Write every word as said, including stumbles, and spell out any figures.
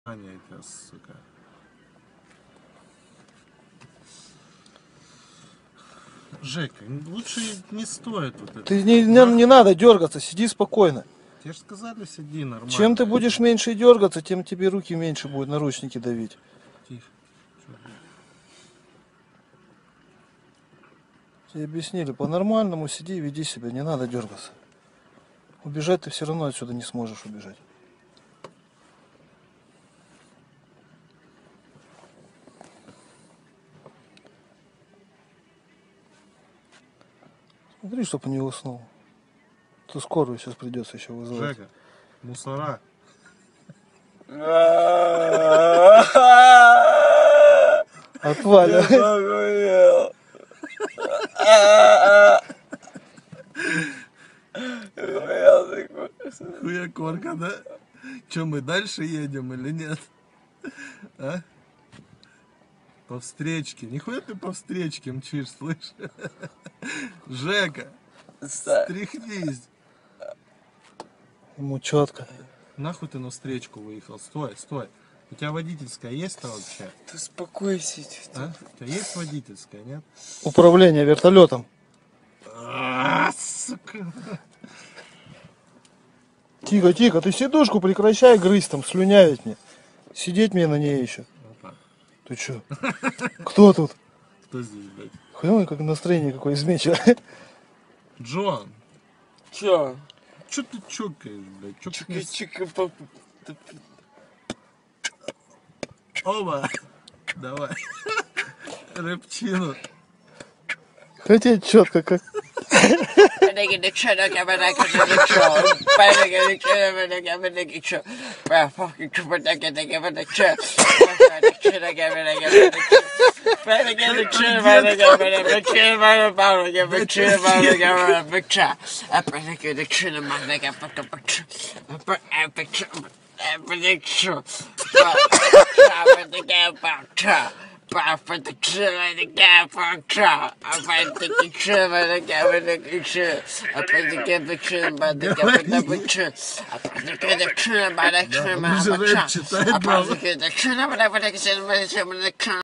Аня, это, сука. Жека, лучше не стоит вот это. Ты не, не, не надо дергаться, сиди спокойно. Тебе же сказали, сиди нормально. Чем ты будешь меньше дергаться, тем тебе руки меньше будут наручники давить. Тихо. Тебе объяснили, по-нормальному сиди и веди себя, не надо дергаться. Убежать ты все равно отсюда не сможешь убежать. Смотри, чтобы не уснул. То скорую сейчас придется еще вызывать. Жека, мусора. Отваливай. Хуя корка, да? Че, мы дальше едем или нет? А? По встречке. Нихуя ты по встречке мчишь, слышь? Жека, стряхнись. Ему четко. Нахуй ты на встречку выехал? Стой, стой. У тебя водительская есть-то вообще? Ты успокойся. А? У тебя есть водительская, нет? Управление вертолетом. А, сука. Тихо, тихо, ты сидушку прекращай грызть там, слюнявить мне. Сидеть мне на ней еще. Опа. Ты че? Кто тут? Кто здесь, блядь? Хуй, как настроение какое измечено. Джон, Чё? че ты чокаешь, блядь? Чё ты не... Чика-чика. Оба. Давай. Рыбчину. Хотеть четко как. For the children, the guy for truck. I find the children, the guy for the children. I find the guy for children, but the guy for the children. I find the guy for children, but the children, but the children. I find the guy for children, but the children, but the children.